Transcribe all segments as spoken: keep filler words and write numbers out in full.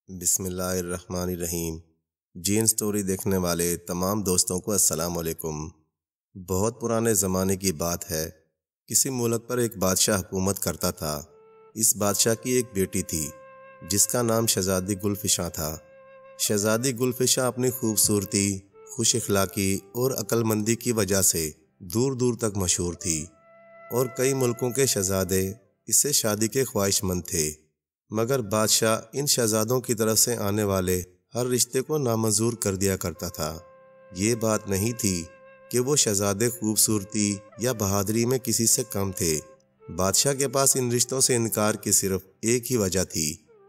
بسم اللہ الرحمن الرحیم۔ جین سٹوری دیکھنے والے تمام دوستوں کو السلام علیکم۔ بہت پرانے زمانے کی بات ہے، کسی ملک پر ایک بادشاہ حکومت کرتا تھا۔ اس بادشاہ کی ایک بیٹی تھی جس کا نام شہزادی گلفشاں تھا۔ شہزادی گلفشاں اپنی خوبصورتی، خوش اخلاقی اور عقل مندی کی وجہ سے دور دور تک مشہور تھی، اور کئی ملکوں کے شہزادے اس سے شادی کے خواہش مند تھے، مگر بادشاہ ان شہزادوں کی طرف سے آنے والے ہر رشتے کو نامنظور کر دیا کرتا تھا۔ یہ بات نہیں تھی کہ وہ شہزادے خوبصورتی یا بہادری میں کسی سے کم تھے، بادشاہ کے پاس ان رشتوں سے انکار کی صرف ایک ہی وجہ تھی۔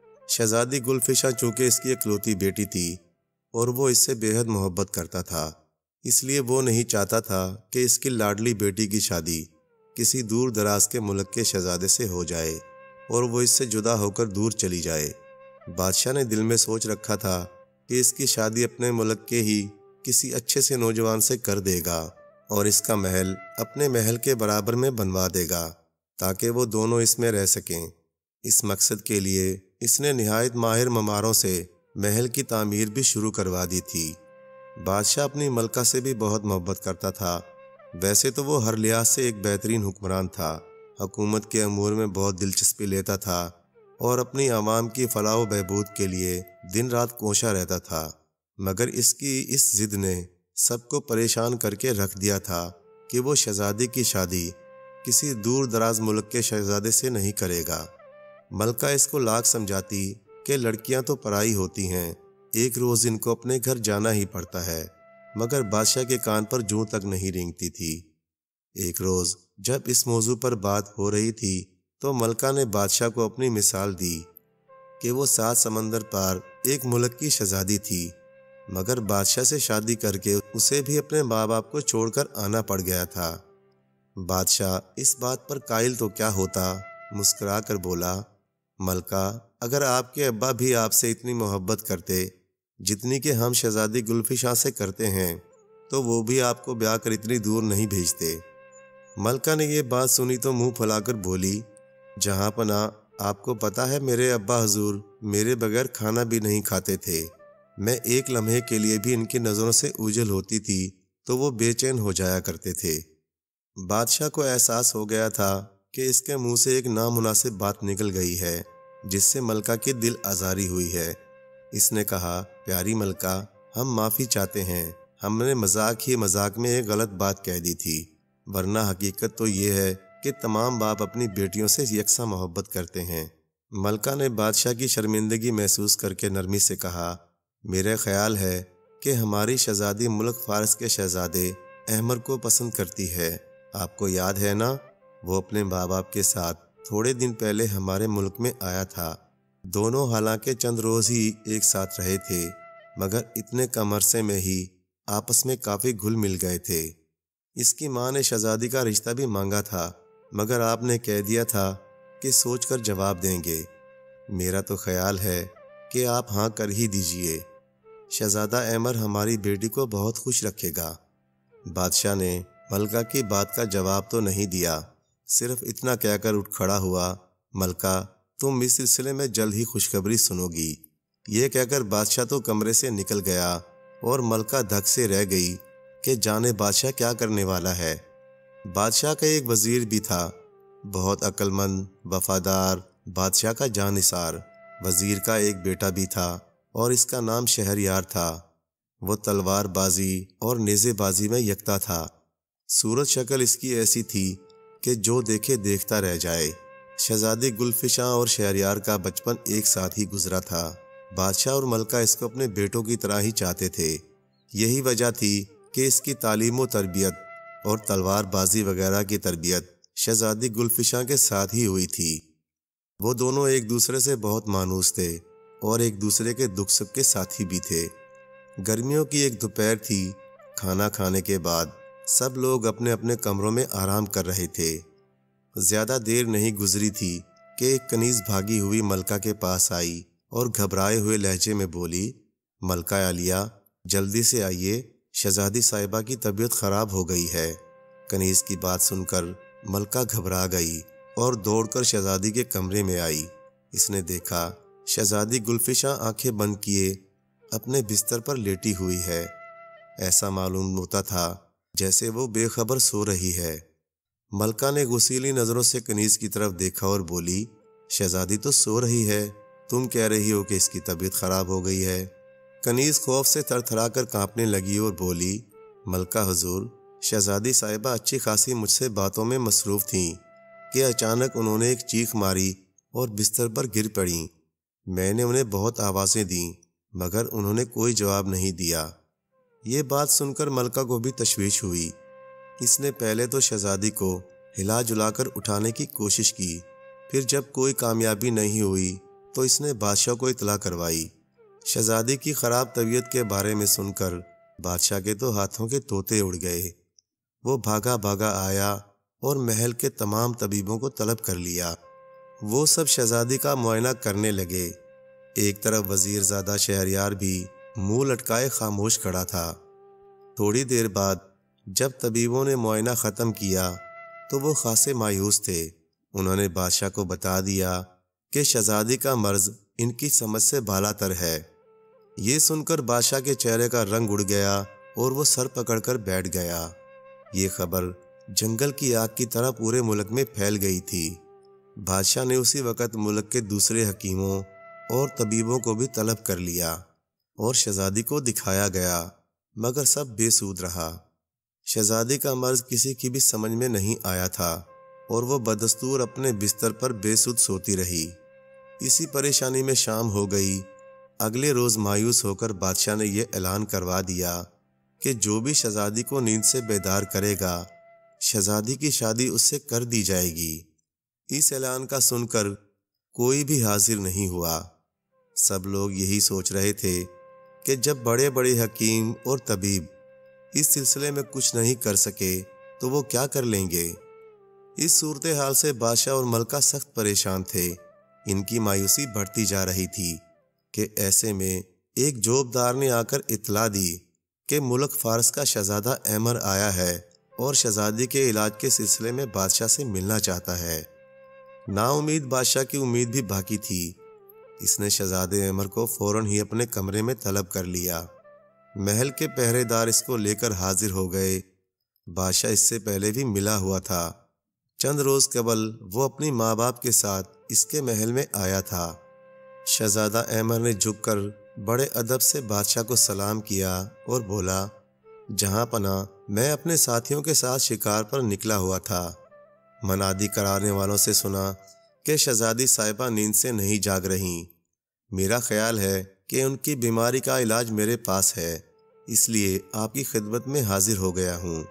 شہزادی گلفشاں چونکہ اس کی اکلوتی بیٹی تھی اور وہ اس سے بے حد محبت کرتا تھا، اس لیے وہ نہیں چاہتا تھا کہ اس کی لاڈلی بیٹی کی شادی کسی دور دراز کے ملک کے شہزادے سے ہو جائے اور وہ اس سے جدا ہو کر دور چلی جائے۔ بادشاہ نے دل میں سوچ رکھا تھا کہ اس کی شادی اپنے ملک کے ہی کسی اچھے سے نوجوان سے کر دے گا اور اس کا محل اپنے محل کے برابر میں بنوا دے گا تاکہ وہ دونوں اس میں رہ سکیں۔ اس مقصد کے لیے اس نے نہایت ماہر معماروں سے محل کی تعمیر بھی شروع کروا دی تھی۔ بادشاہ اپنی ملکہ سے بھی بہت محبت کرتا تھا۔ ویسے تو وہ ہر لحاظ سے ایک بہترین حکمران تھا، حکومت کے امور میں بہت دلچسپی لیتا تھا اور اپنی عوام کی فلاح و بہبود کے لیے دن رات کوشاں رہتا تھا، مگر اس کی اس ضد نے سب کو پریشان کر کے رکھ دیا تھا کہ وہ شہزادی کی شادی کسی دور دراز ملک کے شہزادے سے نہیں کرے گا۔ ملکہ اس کو لاکھ سمجھاتی کہ لڑکیاں تو پرائی ہوتی ہیں، ایک روز ان کو اپنے گھر جانا ہی پڑتا ہے، مگر بادشاہ کے کان پر جوں تک نہیں رینگتی تھی۔ ایک روز جب اس موضوع پر بات ہو رہی تھی تو ملکہ نے بادشاہ کو اپنی مثال دی کہ وہ سات سمندر پار ایک ملک کی شہزادی تھی، مگر بادشاہ سے شادی کر کے اسے بھی اپنے ماں باپ کو چھوڑ کر آنا پڑ گیا تھا۔ بادشاہ اس بات پر قائل تو کیا ہوتا، مسکرا کر بولا، ملکہ اگر آپ کے ابا بھی آپ سے اتنی محبت کرتے جتنی کہ ہم شہزادی گلفشاں سے کرتے ہیں تو وہ بھی آپ کو بیاہ کر اتنی دور نہیں بھیجتے۔ ملکہ نے یہ بات سنی تو منہ پھلا کر بولی، جہاں پناہ آپ کو پتہ ہے میرے ابا حضور میرے بغیر کھانا بھی نہیں کھاتے تھے، میں ایک لمحے کے لیے بھی ان کی نظروں سے اوجھل ہوتی تھی تو وہ بے چین ہو جایا کرتے تھے۔ بادشاہ کو احساس ہو گیا تھا کہ اس کے منہ سے ایک نامناسب بات نکل گئی ہے جس سے ملکہ کی دل آزاری ہوئی ہے۔ اس نے کہا، پیاری ملکہ ہم معافی چاہتے ہیں، ہم نے مذاق ہی مذاق میں ایک غلط بات کہہ دی تھی، ورنہ حقیقت تو یہ ہے کہ تمام باپ اپنی بیٹیوں سے یکساں محبت کرتے ہیں۔ ملکہ نے بادشاہ کی شرمندگی محسوس کر کے نرمی سے کہا، میرا خیال ہے کہ ہماری شہزادی ملک فارس کے شہزادے احمر کو پسند کرتی ہے، آپ کو یاد ہے نا، وہ اپنے ماں باپ کے ساتھ تھوڑے دن پہلے ہمارے ملک میں آیا تھا۔ دونوں حالانکہ چند روز ہی ایک ساتھ رہے تھے، مگر اتنے کم عرصے میں ہی آپس میں کافی گھل مل گئے تھے۔ اس کی ماں نے شہزادی کا رشتہ بھی مانگا تھا، مگر آپ نے کہہ دیا تھا کہ سوچ کر جواب دیں گے۔ میرا تو خیال ہے کہ آپ ہاں کر ہی دیجئے، شہزادہ احمر ہماری بیٹی کو بہت خوش رکھے گا۔ بادشاہ نے ملکہ کی بات کا جواب تو نہیں دیا، صرف اتنا کہہ کر اٹھ کھڑا ہوا، ملکہ تم اس سلسلے میں جلد ہی خوشخبری سنو گی۔ یہ کہہ کر بادشاہ تو کمرے سے نکل گیا اور ملکہ دھک سے رہ گئی کہ جانے بادشاہ کیا کرنے والا ہے۔ بادشاہ کا ایک وزیر بھی تھا، بہت عقل مند، وفادار، بادشاہ کا جانثار۔ وزیر کا ایک بیٹا بھی تھا اور اس کا نام شہریار تھا۔ وہ تلوار بازی اور نیزے بازی میں یکتا تھا۔ صورت شکل اس کی ایسی تھی کہ جو دیکھے دیکھتا رہ جائے۔ شہزادی گلفشاں اور شہریار کا بچپن ایک ساتھ ہی گزرا تھا۔ بادشاہ اور ملکہ اس کو اپنے بیٹوں کی طرح ہی چاہتے تھے۔ یہی وجہ تھی کہ اس کی تعلیم و تربیت اور تلوار بازی وغیرہ کی تربیت شہزادی گلفشاں کے ساتھ ہی ہوئی تھی۔ وہ دونوں ایک دوسرے سے بہت مانوس تھے اور ایک دوسرے کے دکھ سکھ کے ساتھی بھی تھے۔ گرمیوں کی ایک دوپہر تھی، کھانا کھانے کے بعد سب لوگ اپنے اپنے کمروں میں آرام کر رہے تھے۔ زیادہ دیر نہیں گزری تھی کہ ایک کنیز بھاگی ہوئی ملکہ کے پاس آئی اور گھبرائے ہوئے لہجے میں بولی، ملکہ عالیہ جلدی سے آئیے، شہزادی صاحبہ کی طبیعت خراب ہو گئی ہے۔ کنیز کی بات سن کر ملکہ گھبرا گئی اور دوڑ کر شہزادی کے کمرے میں آئی۔ اس نے دیکھا شہزادی گلفشاں آنکھیں بند کیے اپنے بستر پر لیٹی ہوئی ہے۔ ایسا معلوم ہوتا تھا جیسے وہ بے خبر سو رہی ہے۔ ملکہ نے غصیلی نظروں سے کنیز کی طرف دیکھا اور بولی، شہزادی تو سو رہی ہے، تم کہہ رہی ہو کہ اس کی طبیعت خراب ہو گئی ہے۔ کنیز خوف سے تھر تھرا کر کانپنے لگی اور بولی، ملکہ حضور، شہزادی صاحبہ اچھی خاصی مجھ سے باتوں میں مصروف تھیں کہ اچانک انہوں نے ایک چیخ ماری اور بستر پر گر پڑیں۔ میں نے انہیں بہت آوازیں دیں مگر انہوں نے کوئی جواب نہیں دیا۔ یہ بات سن کر ملکہ کو بھی تشویش ہوئی۔ اس نے پہلے تو شہزادی کو ہلا جلا کر اٹھانے کی کوشش کی، پھر جب کوئی کامیابی نہیں ہوئی تو اس نے بادشاہ کو اطلاع کروائی۔ شہزادی کی خراب طبیعت کے بارے میں سن کر بادشاہ کے تو ہاتھوں کے طوطے اڑ گئے۔ وہ بھاگا بھاگا آیا اور محل کے تمام طبیبوں کو طلب کر لیا۔ وہ سب شہزادی کا معائنہ کرنے لگے۔ ایک طرف وزیر زادہ شہریار بھی منہ لٹکائے خاموش کھڑا تھا۔ تھوڑی دیر بعد جب طبیبوں نے معائنہ ختم کیا تو وہ خاصے مایوس تھے۔ انہوں نے بادشاہ کو بتا دیا کہ شہزادی کا مرض ان کی سمجھ سے بالا تر ہے۔ یہ سن کر بادشاہ کے چہرے کا رنگ اڑ گیا اور وہ سر پکڑ کر بیٹھ گیا۔ یہ خبر جنگل کی آگ کی طرح پورے ملک میں پھیل گئی تھی۔ بادشاہ نے اسی وقت ملک کے دوسرے حکیموں اور طبیبوں کو بھی طلب کر لیا اور شہزادی کو دکھایا گیا مگر سب بے سود رہا۔ شہزادی کا مرض کسی کی بھی سمجھ میں نہیں آیا تھا اور وہ بدستور اپنے بستر پر بے سود سوتی رہی۔ اسی پریشانی میں شام ہو گئی۔ اگلے روز مایوس ہو کر بادشاہ نے یہ اعلان کروا دیا کہ جو بھی شہزادی کو نیند سے بیدار کرے گا شہزادی کی شادی اس سے کر دی جائے گی۔ اس اعلان کا سن کر کوئی بھی حاضر نہیں ہوا۔ سب لوگ یہی سوچ رہے تھے کہ جب بڑے بڑے حکیم اور طبیب اس سلسلے میں کچھ نہیں کر سکے تو وہ کیا کر لیں گے۔ اس صورتحال سے بادشاہ اور ملکہ سخت پریشان تھے۔ ان کی مایوسی بڑھتی جا رہی تھی کہ ایسے میں ایک جوبدار نے آ کر اطلاع دی کہ ملک فارس کا شہزادہ احمر آیا ہے اور شہزادی کے علاج کے سلسلے میں بادشاہ سے ملنا چاہتا ہے۔ نا امید بادشاہ کی امید بھی باقی تھی۔ اس نے شہزادے احمر کو فوراً ہی اپنے کمرے میں طلب کر لیا۔ محل کے پہرے دار اس کو لے کر حاضر ہو گئے۔ بادشاہ اس سے پہلے بھی ملا ہوا تھا۔ چند روز قبل وہ اپنی ماں باپ کے ساتھ اس کے محل میں آیا تھا۔ شہزادہ احمر نے جھک کر بڑے ادب سے بادشاہ کو سلام کیا اور بولا، جہاں پناہ میں اپنے ساتھیوں کے ساتھ شکار پر نکلا ہوا تھا۔ منادی کرانے والوں سے سنا کہ شہزادی صاحبہ نیند سے نہیں جاگ رہیں۔ میرا خیال ہے کہ ان کی بیماری کا علاج میرے پاس ہے، اس لیے آپ کی خدمت میں حاضر ہو گیا ہوں۔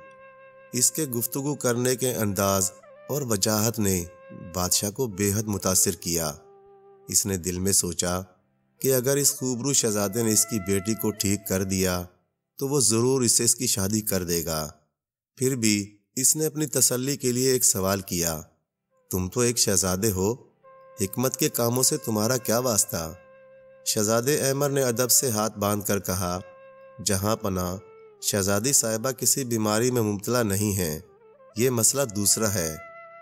اس کے گفتگو کرنے کے انداز اور وجاہت نے بادشاہ کو بے حد متاثر کیا۔ اس نے دل میں سوچا کہ اگر اس خوبرو شہزادے نے اس کی بیٹی کو ٹھیک کر دیا تو وہ ضرور اسے اس کی شادی کر دے گا۔ پھر بھی اس نے اپنی تسلی کے لیے ایک سوال کیا، تم تو ایک شہزادے ہو، حکمت کے کاموں سے تمہارا کیا واسطہ؟ شہزادے احمر نے ادب سے ہاتھ باندھ کر کہا، جہاں پناہ شہزادی صاحبہ کسی بیماری میں مبتلا نہیں ہیں، یہ مسئلہ دوسرا ہے۔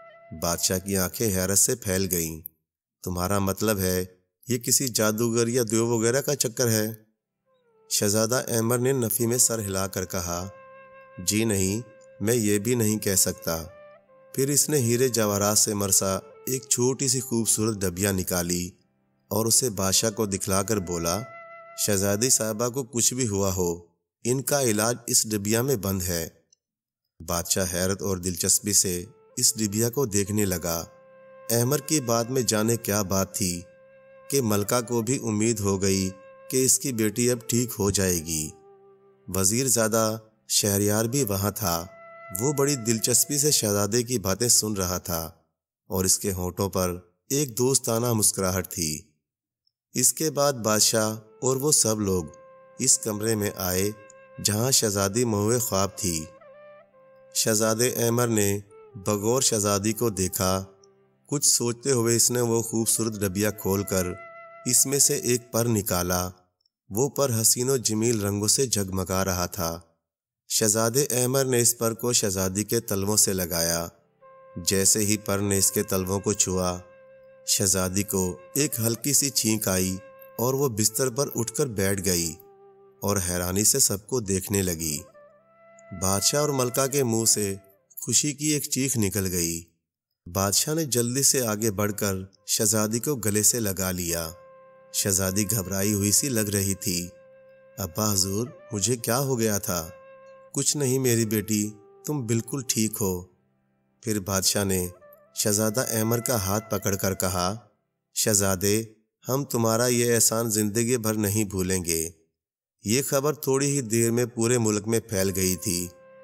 بادشاہ کی آنکھیں حیرت سے پھیل گئیں۔ تمہارا مطلب ہے یہ کسی جادوگر یا دیو وغیرہ کا چکر ہے؟ شہزادہ احمر نے نفی میں سر ہلا کر کہا، جی نہیں، میں یہ بھی نہیں کہہ سکتا۔ پھر اس نے ہیرے جواہرات سے مرصع ایک چھوٹی سی خوبصورت ڈبیا نکالی اور اسے بادشاہ کو دکھلا کر بولا، شہزادی صاحبہ کو کچھ بھی ہوا ہو، ان کا علاج اس ڈبیا میں بند ہے۔ بادشاہ حیرت اور دلچسپی سے اس ڈبیا کو دیکھنے لگا۔ احمر کی بات میں جانے کیا بات تھی کہ ملکہ کو بھی امید ہو گئی کہ اس کی بیٹی اب ٹھیک ہو جائے گی۔ وزیر زادہ شہریار بھی وہاں تھا۔ وہ بڑی دلچسپی سے شہزادے کی باتیں سن رہا تھا اور اس کے ہونٹوں پر ایک دوستانہ مسکراہٹ تھی۔ اس کے بعد بادشاہ اور وہ سب لوگ اس کمرے میں آئے جہاں شہزادی موئے خواب تھی۔ شہزادے احمر نے بغور شہزادی کو دیکھا۔ کچھ سوچتے ہوئے اس نے وہ خوبصورت ڈبیا کھول کر اس میں سے ایک پر نکالا۔ وہ پر حسین و جمیل رنگوں سے جگمگا رہا تھا۔ شہزادے احمر نے اس پر کو شہزادی کے تلووں سے لگایا۔ جیسے ہی پر نے اس کے تلووں کو چھوا، شہزادی کو ایک ہلکی سی چھینک آئی اور وہ بستر پر اٹھ کر بیٹھ گئی اور حیرانی سے سب کو دیکھنے لگی۔ بادشاہ اور ملکہ کے منہ سے خوشی کی ایک چیخ نکل گئی۔ بادشاہ نے جلدی سے آگے بڑھ کر شہزادی کو گلے سے لگا لیا۔ شہزادی گھبرائی ہوئی سی لگ رہی تھی۔ ابا حضور، مجھے کیا ہو گیا تھا؟ کچھ نہیں میری بیٹی، تم بالکل ٹھیک ہو۔ پھر بادشاہ نے شہزادہ احمر کا ہاتھ پکڑ کر کہا، شہزادے، ہم تمہارا یہ احسان زندگی بھر نہیں بھولیں گے۔ یہ خبر تھوڑی ہی دیر میں پورے ملک میں پھیل گئی تھی۔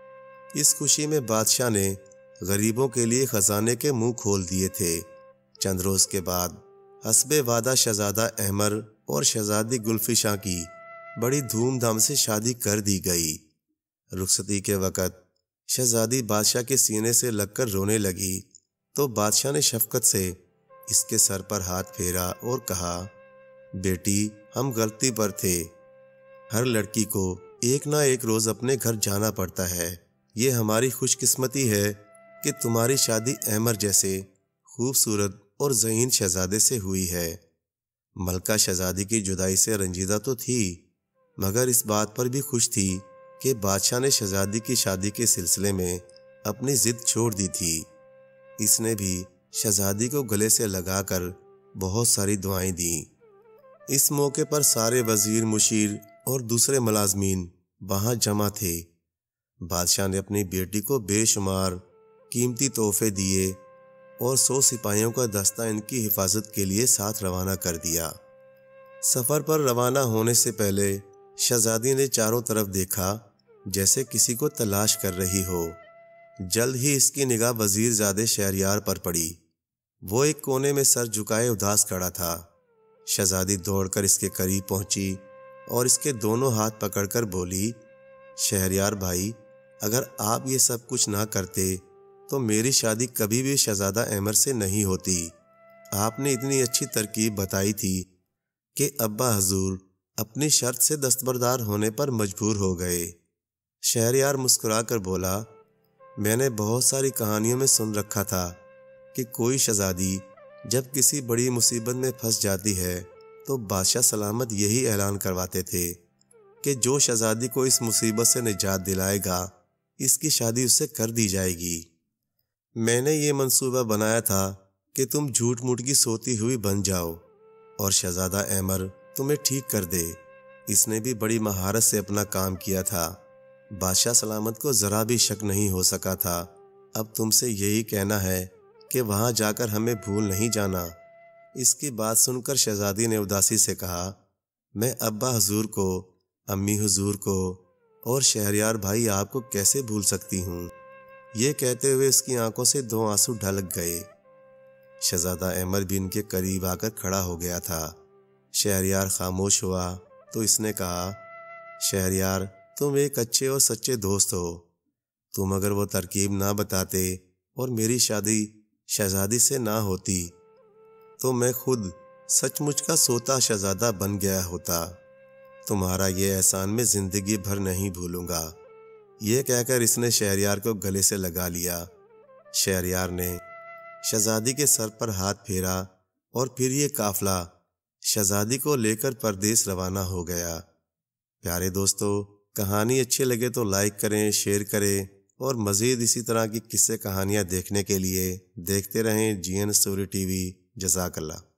اس خوشی میں بادشاہ نے غریبوں کے لیے خزانے کے منہ کھول دیے تھے۔ چند روز کے بعد حسب وعدہ شہزادہ احمر اور شہزادی گلفشاں کی بڑی دھوم دھام سے شادی کر دی گئی۔ رخصتی کے وقت شہزادی بادشاہ کے سینے سے لگ کر رونے لگی تو بادشاہ نے شفقت سے اس کے سر پر ہاتھ پھیرا اور کہا، بیٹی، ہم غلطی پر تھے۔ ہر لڑکی کو ایک نہ ایک روز اپنے گھر جانا پڑتا ہے۔ یہ ہماری خوش قسمتی ہے کہ تمہاری شادی احمر جیسے خوبصورت اور ذہین شہزادے سے ہوئی ہے۔ ملکہ شہزادی کی جدائی سے رنجیدہ تو تھی، مگر اس بات پر بھی خوش تھی کہ بادشاہ نے شہزادی کی شادی کے سلسلے میں اپنی ضد چھوڑ دی تھی۔ اس نے بھی شہزادی کو گلے سے لگا کر بہت ساری دعائیں دیں۔ اس موقع پر سارے وزیر، مشیر اور دوسرے ملازمین وہاں جمع تھے۔ بادشاہ نے اپنی بیٹی کو بے شمار قیمتی تحفے دیے اور سو سپاہیوں کا دستہ ان کی حفاظت کے لیے ساتھ روانہ کر دیا۔ سفر پر روانہ ہونے سے پہلے شہزادی نے چاروں طرف دیکھا جیسے کسی کو تلاش کر رہی ہو۔ جلد ہی اس کی نگاہ وزیر زادے شہریار پر پڑی۔ وہ ایک کونے میں سر جھکائے اداس کھڑا تھا۔ شہزادی دوڑ کر اس کے قریب پہنچی اور اس کے دونوں ہاتھ پکڑ کر بولی، شہریار بھائی، اگر آپ یہ سب کچھ نہ کرتے تو میری شادی کبھی بھی شہزادہ احمر سے نہیں ہوتی۔ آپ نے اتنی اچھی ترکیب بتائی تھی کہ ابا حضور اپنی شرط سے دستبردار ہونے پر مجبور ہو گئے۔ شہریار مسکرا کر بولا، میں نے بہت ساری کہانیوں میں سن رکھا تھا کہ کوئی شہزادی جب کسی بڑی مصیبت میں پھنس جاتی ہے تو بادشاہ سلامت یہی اعلان کرواتے تھے کہ جو شہزادی کو اس مصیبت سے نجات دلائے گا اس کی شادی اس سے کر دی جائے گی۔ میں نے یہ منصوبہ بنایا تھا کہ تم جھوٹ موٹ کی سوتی ہوئی بن جاؤ اور شہزادہ احمر تمہیں ٹھیک کر دے۔ اس نے بھی بڑی مہارت سے اپنا کام کیا تھا۔ بادشاہ سلامت کو ذرا بھی شک نہیں ہو سکا تھا۔ اب تم سے یہی کہنا ہے کہ وہاں جا کر ہمیں بھول نہیں جانا۔ اس کی بات سن کر شہزادی نے اداسی سے کہا، میں ابا حضور کو، امی حضور کو اور شہریار بھائی آپ کو کیسے بھول سکتی ہوں؟ یہ کہتے ہوئے اس کی آنکھوں سے دو آنسو ڈھلک گئے۔ شہزادہ احمر بھی ان کے قریب آ کر کھڑا ہو گیا تھا۔ شہریار خاموش ہوا تو اس نے کہا، شہریار، تم ایک اچھے اور سچے دوست ہو۔ تم اگر وہ ترکیب نہ بتاتے اور میری شادی شہزادی سے نہ ہوتی تو میں خود سچ مچ کا سوتا شہزادہ بن گیا ہوتا۔ تمہارا یہ احسان میں زندگی بھر نہیں بھولوں گا۔ یہ کہہ کر اس نے شہریار کو گلے سے لگا لیا۔ شہریار نے شہزادی کے سر پر ہاتھ پھیرا اور پھر یہ قافلہ شہزادی کو لے کر پردیس روانہ ہو گیا۔ پیارے دوستو، کہانی اچھی لگے تو لائک کریں، شیئر کریں اور مزید اسی طرح کی قصے کہانیاں دیکھنے کے لیے دیکھتے رہیں G N story T V. جزاک اللہ۔